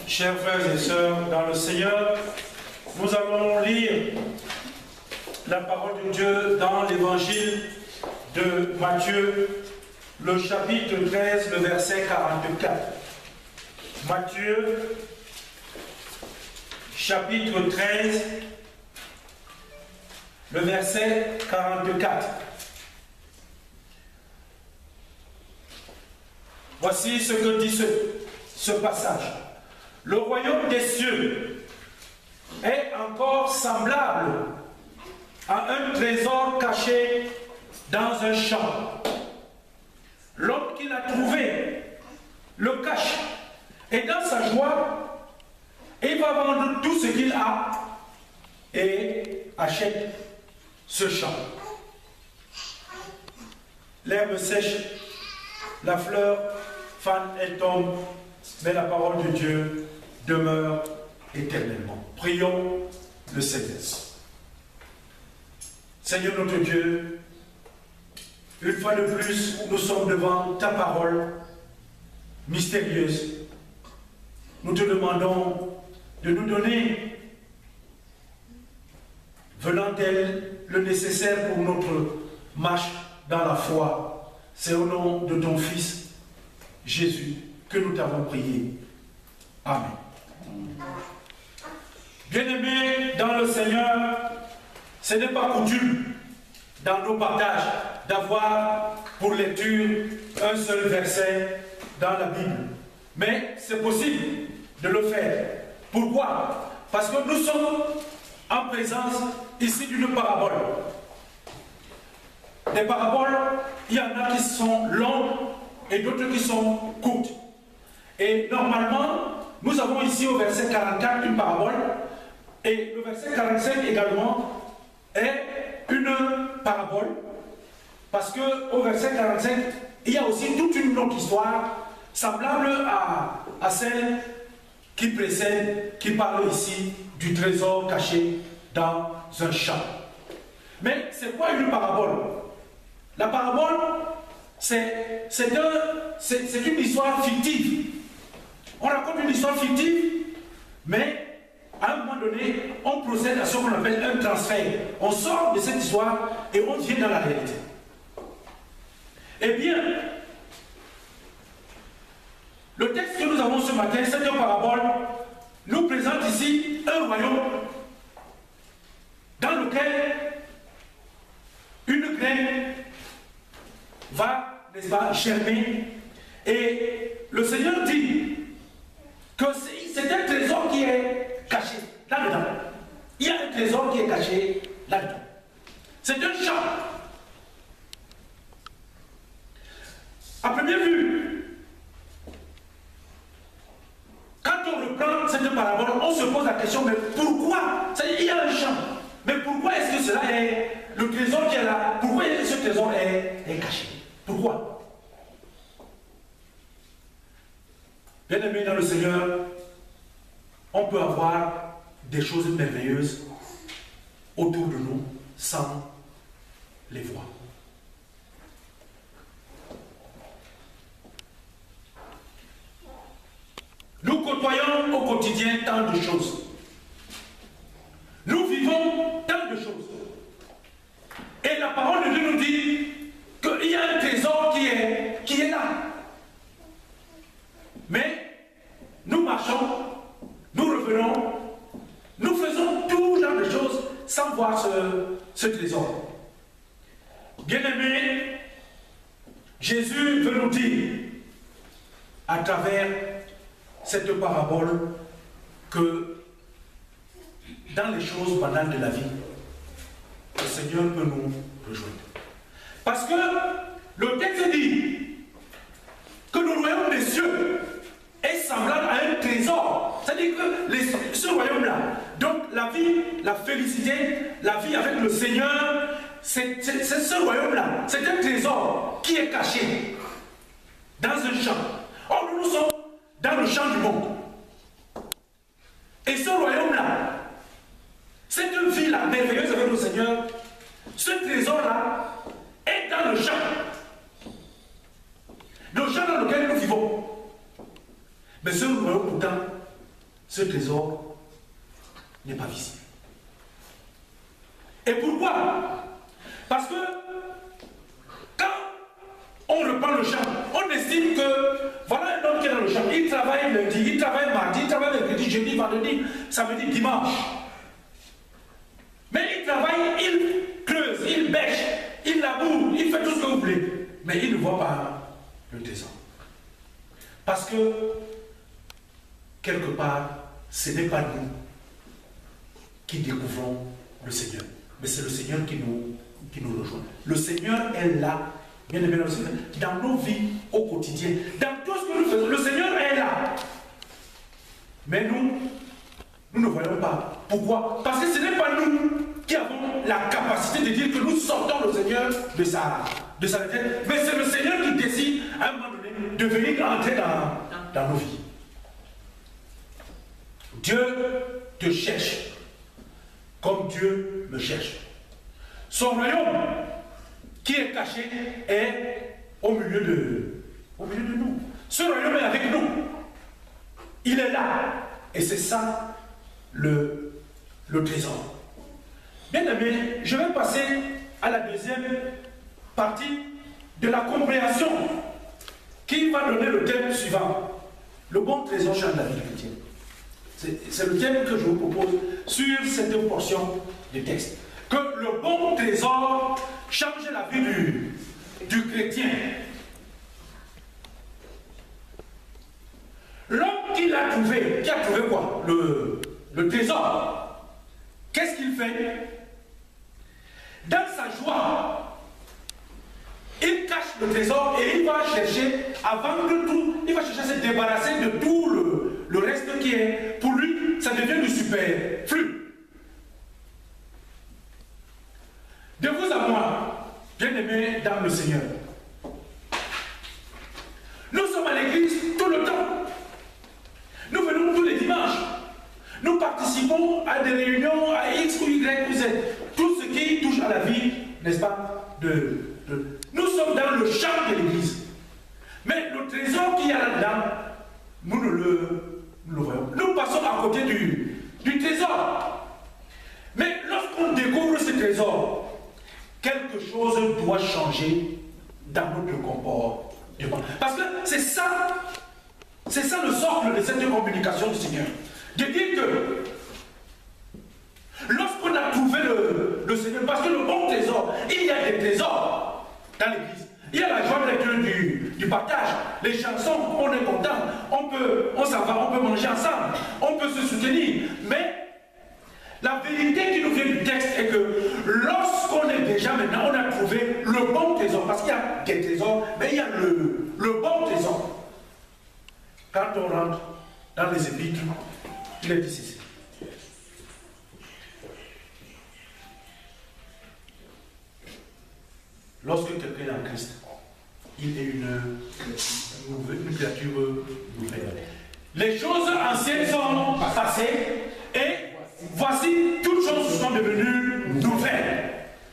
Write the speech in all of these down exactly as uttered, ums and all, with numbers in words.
Chers frères et sœurs dans le Seigneur, nous allons lire la parole de Dieu dans l'évangile de Matthieu, le chapitre treize, le verset quarante-quatre. Matthieu, chapitre treize, le verset quarante-quatre. Voici ce que dit ce, ce passage. Le royaume des cieux est encore semblable à un trésor caché dans un champ. L'homme qui l'a trouvé le cache et dans sa joie, il va vendre tout ce qu'il a et achète ce champ. L'herbe sèche, la fleur fane et tombe, mais la parole de Dieu demeure éternellement. Prions le Seigneur. Seigneur notre Dieu, une fois de plus, nous sommes devant ta parole mystérieuse. Nous te demandons de nous donner, venant d'elle, le nécessaire pour notre marche dans la foi. C'est au nom de ton Fils, Jésus, que nous t'avons prié. Amen. Bien-aimés dans le Seigneur, ce n'est pas coutume dans nos partages d'avoir pour lecture un seul verset dans la Bible. Mais c'est possible de le faire. Pourquoi? Parce que nous sommes en présence ici d'une parabole. Des paraboles, il y en a qui sont longues et d'autres qui sont courtes. Et normalement, nous avons ici au verset quarante-quatre une parabole, et le verset quarante-cinq également est une parabole, parce qu'au verset quarante-cinq, il y a aussi toute une autre histoire, semblable à, à celle qui précède, qui parle ici du trésor caché dans un champ. Mais c'est quoi une parabole? La parabole, c'est un, une histoire fictive. On raconte une histoire fictive, mais à un moment donné, on procède à ce qu'on appelle un transfert. On sort de cette histoire et on vient dans la réalité. Eh bien, le texte que nous avons ce matin, cette parabole, nous présente ici un royaume dans lequel une graine va, n'est-ce pas, germer. Et le Seigneur dit que c'est un trésor qui est caché là-dedans. Il y a un trésor qui est caché là-dedans. C'est un champ. À première vue, quand on reprend cette parabole, on se pose la question, mais pourquoi? Il y a un champ. Mais pourquoi est-ce que cela est, le trésor qui est là, pourquoi ce trésor est, est caché? Pourquoi? Bien-aimés dans le Seigneur, on peut avoir des choses merveilleuses autour de nous sans les voir. Nous côtoyons au quotidien tant de choses. Nous vivons tant de choses. Et la parole de Dieu nous dit qu'il y a un trésor qui est, qui est là. Mais nous marchons, nous revenons, nous faisons tout genre de choses sans voir ce, ce trésor. Bien-aimés, Jésus veut nous dire à travers cette parabole que dans les choses banales de la vie, le Seigneur peut nous rejoindre. Parce que le texte dit que le royaume des cieux est semblable à un trésor. C'est-à-dire que les, ce royaume-là, donc la vie, la félicité, la vie avec le Seigneur, c'est ce royaume-là. C'est un trésor qui est caché dans un champ. Or, nous, nous sommes dans le champ du monde. Et ce royaume-là, cette vie-là merveilleuse avec le Seigneur, ce trésor-là est dans le champ. Le champ dans lequel nous vivons. Mais ce royaume, pourtant, ce trésor n'est pas visible. Et pourquoi? Parce que quand on reprend le champ, on estime que voilà un homme qui est dans le champ, il travaille lundi, il travaille mardi, il travaille mercredi, jeudi, vendredi, samedi, dimanche. Mais il travaille, il creuse, il bêche, il laboure, il fait tout ce que vous voulez. Mais il ne voit pas le trésor. Parce que, quelque part, ce n'est pas nous qui découvrons le Seigneur. Mais c'est le Seigneur qui nous, qui nous rejoint. Le Seigneur est là, bien aimé dans le Seigneur, dans nos vies au quotidien. Dans tout ce que nous faisons, le Seigneur est là. Mais nous, nous ne voyons pas. Pourquoi? Parce que ce n'est pas nous qui avons la capacité de dire que nous sortons le Seigneur de sa, de sa tête. Mais c'est le Seigneur qui décide, à un moment donné, de venir entrer dans, dans nos vies. Dieu te cherche comme Dieu me cherche. Son royaume qui est caché est au milieu de, au milieu de nous. Ce royaume est avec nous. Il est là. Et c'est ça le, le trésor. Bien aimé, je vais passer à la deuxième partie de la compréhension qui va donner le thème suivant. Le bon trésor change la vie chrétienne. C'est le thème que je vous propose sur cette portion du texte. Que le bon trésor change la vie du, du chrétien. L'homme qui l'a trouvé, qui a trouvé quoi? Le, le trésor. Qu'est-ce qu'il fait? Dans sa joie, il cache le trésor et il va chercher à vendre tout, il va chercher à se débarrasser de tout le, le reste qui est, pour lui, ça devient du superflu. De vous à moi, bien-aimés dans le Seigneur, nous sommes à l'église tout le temps. Nous venons tous les dimanches. Nous participons à des réunions à X ou Y ou Z. Tout ce qui touche à la vie, n'est-ce pas, de, de... Nous sommes dans le champ de l'église. Mais le trésor qu'il y a là-dedans, nous ne le, nous le voyons. Nous passons à côté du, du trésor. Mais lorsqu'on découvre ce trésor, quelque chose doit changer dans notre comportement. Parce que c'est ça, c'est ça le socle de cette communication du Seigneur. De dire que lorsqu'on a trouvé le, le Seigneur, parce que le bon trésor, il y a des trésors dans l'église. Il y a la joie de lecture du, du partage, les chansons, on est content, on peut, on s'en va, on peut manger ensemble, on peut se soutenir. Mais la vérité qui nous vient du texte est que lorsqu'on est déjà maintenant, on a trouvé le bon trésor, parce qu'il y a des trésors, mais il y a le, le bon trésor. Quand on rentre dans les épîtres, il est dit ceci. Lorsque quelqu'un est en Christ, il est une, une créature nouvelle. Les choses anciennes sont passées et voici toutes choses sont devenues nouvelles.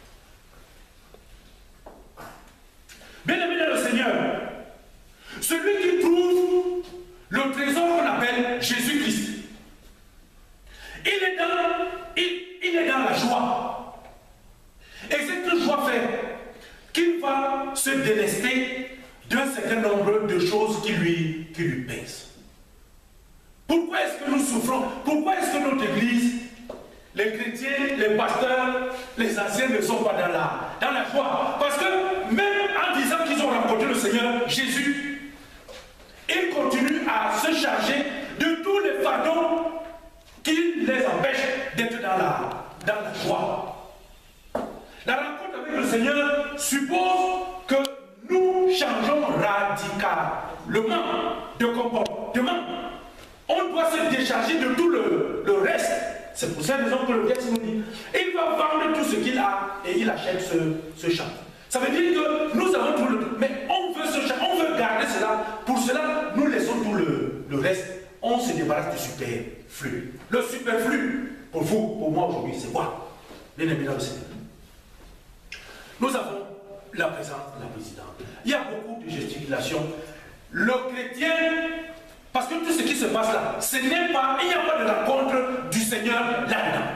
Bien-aimé dans le Seigneur, celui qui trouve le trésor qu'on appelle Jésus-Christ, il est dans, il, il est dans la joie. Et cette joie fait qu'il va se délester d'un certain nombre de choses qui lui, qui lui pèsent. Pourquoi est-ce que nous souffrons? Pourquoi est-ce que notre église, les chrétiens, les pasteurs, les anciens ne sont pas dans la, dans la joie? Parce que même en disant qu'ils ont rencontré le Seigneur Jésus, ils continuent à se charger de tous les fardeaux qui les empêchent d'être dans la, dans la joie. La rencontre avec le Seigneur suppose que nous changeons radicalement de comportement. On doit se décharger de tout le, le reste. C'est pour cette raison que le texte nous dit, il va vendre tout ce qu'il a et il achète ce, ce champ. Ça veut dire que nous avons tout le... Mais on veut ce champ, on veut garder cela. Pour cela, nous laissons tout le, le reste. On se débarrasse du superflu. Le superflu, pour vous, pour moi aujourd'hui, c'est quoi? L'ennemi dans le Seigneur. Nous avons la présence de la présidente. Il y a beaucoup de gesticulations. Le chrétien Parce que tout ce qui se passe là, ce n'est pas, il n'y a pas de rencontre du Seigneur là-dedans.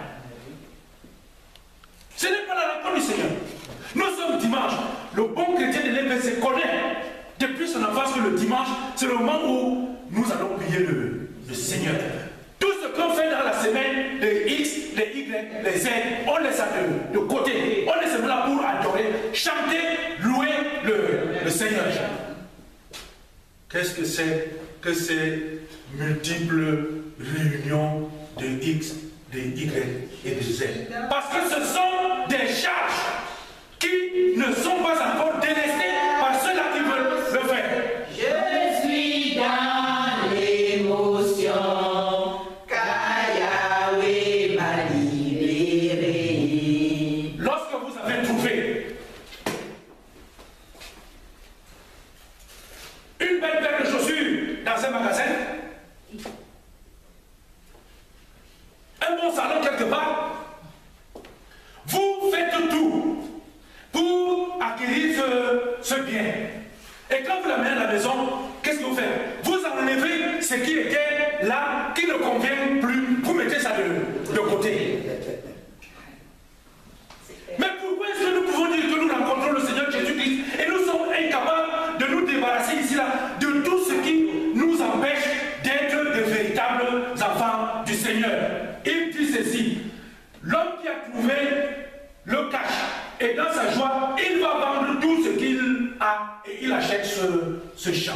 Ce n'est pas la rencontre du Seigneur. Nous sommes dimanche. Le bon chrétien de l'E P C connaît depuis son enfance que le dimanche, c'est le moment où nous allons prier le, le Seigneur. Tout ce qu'on fait dans la semaine, les X, les Y, les Z, on laisse de, de côté. On laisse là pour adorer, chanter, louer le, le Seigneur. Qu'est-ce que c'est que ces multiples réunions de X, de Y et de Z? Parce que ce sont des charges qui ne sont pas encore délestées par ceux-là qui veulent le faire. Je suis dans l'émotion, car Yahweh m'a libéré. Lorsque vous avez trouvé une belle paire de chaussures dans un magasin, un bon salon quelque part, vous faites tout pour acquérir ce, ce bien. Et quand vous l'amenez à la maison, qu'est-ce que vous faites? Vous enlevez ce qui était là, qui ne convient plus, vous mettez ça de, de côté. Mais pourquoi est-ce que nous pouvons dire que nous rencontrons le Seigneur Jésus-Christ et nous sommes incapables de nous débarrasser ici là de tout ce qui nous empêche d'être de véritables enfants du Seigneur? Il dit ceci: l'homme qui a trouvé le cash et dans sa joie, il va vendre tout ce qu'il a et il achète ce, ce champ.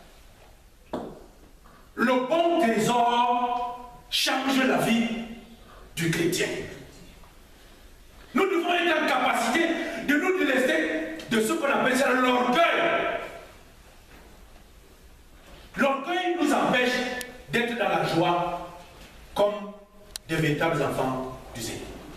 Le bon trésor change la vie du chrétien. Nous devons être en capacité de nous délester de ce qu'on appelle ça l'orgueil. L'orgueil nous empêche d'être dans la joie comme des véritables enfants du Seigneur.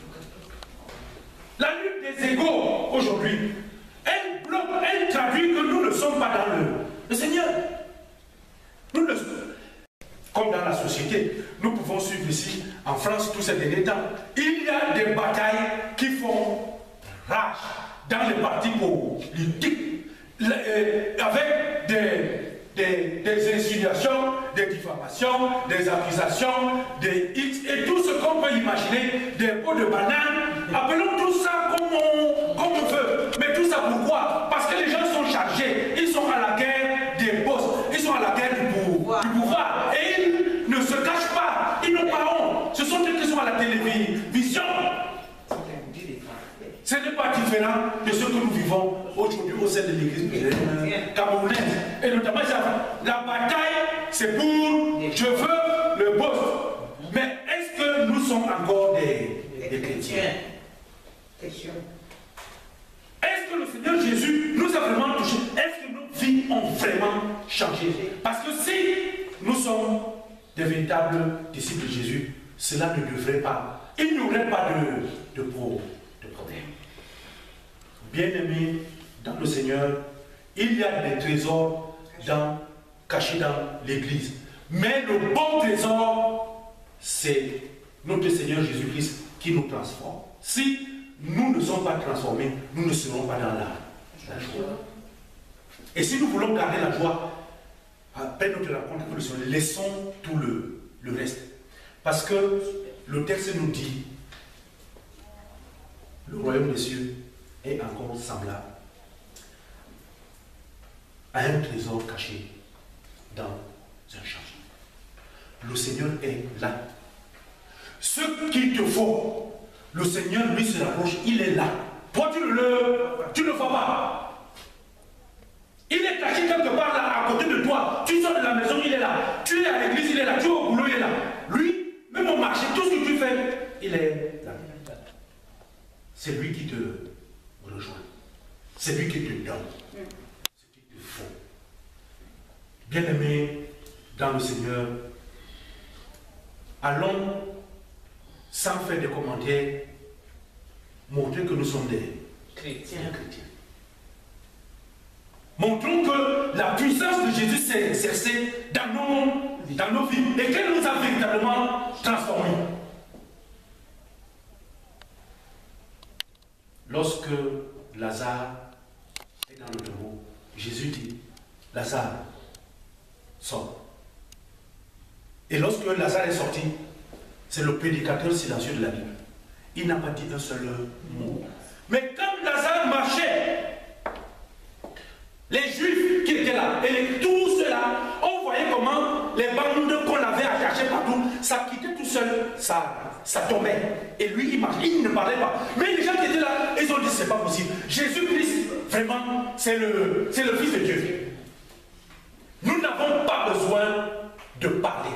La lutte des égaux aujourd'hui, elle bloque, elle traduit que nous ne sommes pas dans le, le Seigneur. Nous ne, comme dans la société, nous pouvons suivre ici, en France, tous ces derniers temps, il y a des batailles qui font rage dans les partis politiques, avec des, des, des insinuations, des diffamations, des accusations, des X, et tout ce qu'on peut imaginer, des pots de banane. Appelons tout ça comme on, comme on veut. Mais tout ça pourquoi? Parce que les gens sont chargés, ils sont à la guerre des postes, ils sont à la guerre du, pou du pouvoir. Et ils ne se cachent pas, ils n'ont pas honte. Ce sont ceux qui sont à la télévision. Ce n'est pas différent de ce que nous vivons aujourd'hui au sein de l'église camerounaise. Et notamment, la bataille, c'est pour je veux le poste. Mais est-ce que nous sommes encore des, des chrétiens? Est-ce que le Seigneur Jésus nous a vraiment touchés? Est-ce que nos vies ont vraiment changé? Parce que si nous sommes des véritables disciples de Jésus, cela ne devrait pas, il n'y aurait pas de, de, pro, de problème. Bien-aimés dans le Seigneur, il y a des trésors dans, cachés dans l'église. Mais le bon trésor, c'est notre Seigneur Jésus-Christ qui nous transforme. Si nous ne sommes pas transformés, nous ne serons pas dans la, la joie. Et si nous voulons garder la joie, après notre rencontre avec le Seigneur, laissons tout le, le reste. Parce que le texte nous dit, le royaume des cieux est encore semblable à un trésor caché dans un champ. Le Seigneur est là. Ce qu'il te faut, le Seigneur lui se rapproche, il est là. Toi tu ne le, tu ne le vois pas. Il est caché quelque part là à côté de toi. Tu sors de la maison, il est là. Tu es à l'église, il est là. Tu es au boulot, il est là. Lui, même au marché, tout ce que tu fais, il est là. C'est lui qui te rejoint. C'est lui qui te donne. Ce qu'il te faut. Bien-aimés dans le Seigneur, allons, sans faire des commentaires, montrer que nous sommes des chrétiens. chrétiens. Montrons que la puissance de Jésus s'est exercée dans nos, dans nos vies et qu'elle nous a véritablement transformés. Lorsque Lazare est dans le tombeau, Jésus dit, Lazare, sors. Et lorsque Lazare est sorti, c'est le prédicateur silencieux de la Bible. Il n'a pas dit un seul mot. Mais quand Lazare marchait, les Juifs qui étaient là, et les, tous ceux-là, on voyait comment les bandes qu'on avait à chercher partout, ça quittait tout seul, ça, ça tombait. Et lui, il marchait, il ne parlait pas. Mais les gens qui étaient là, ils ont dit, c'est pas possible. Jésus-Christ, vraiment, c'est le, c'est le Fils de Dieu. Nous n'avons pas besoin de parler.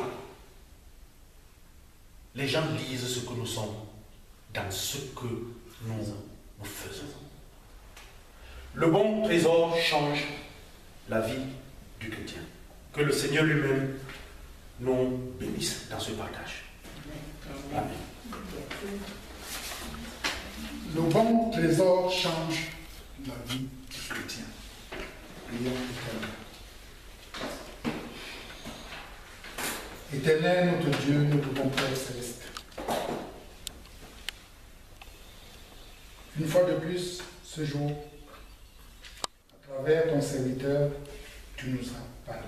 Les gens lisent ce que nous sommes dans ce que nous, nous faisons. Le bon trésor change la vie du chrétien. Que le Seigneur lui-même nous bénisse dans ce partage. Amen. Le bon trésor change la vie du chrétien. Prions Éternel. Éternel, notre Dieu, notre bon Père céleste. Une fois de plus, ce jour, à travers ton serviteur, tu nous as parlé.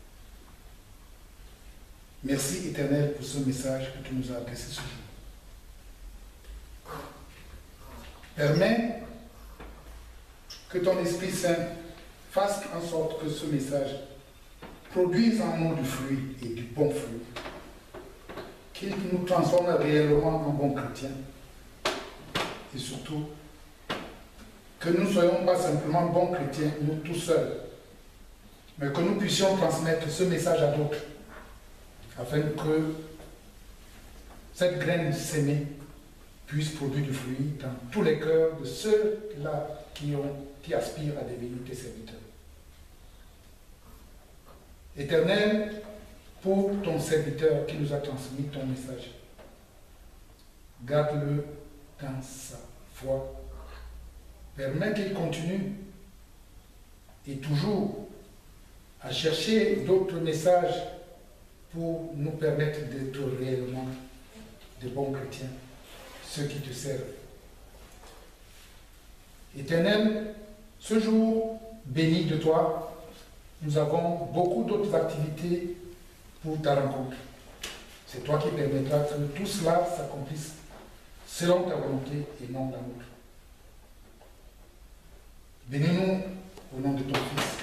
Merci, Éternel, pour ce message que tu nous as adressé ce jour. Permets que ton Esprit Saint fasse en sorte que ce message produise en nous du fruit et du bon fruit, qu'il nous transforme réellement en bons chrétiens, et surtout que nous ne soyons pas simplement bons chrétiens, nous tous seuls, mais que nous puissions transmettre ce message à d'autres, afin que cette graine sémée puisse produire du fruit dans tous les cœurs de ceux-là qui, ont, qui aspirent à devenir tes serviteurs. Éternel, pour ton serviteur qui nous a transmis ton message, garde-le dans sa foi. Permets qu'il continue et toujours à chercher d'autres messages pour nous permettre d'être réellement de bons chrétiens, ceux qui te servent. Éternel, ce jour béni de toi, nous avons beaucoup d'autres activités pour ta rencontre. C'est toi qui permettras que tout cela s'accomplisse selon ta volonté et non la nôtre. Bénis-nous au nom de ton Fils.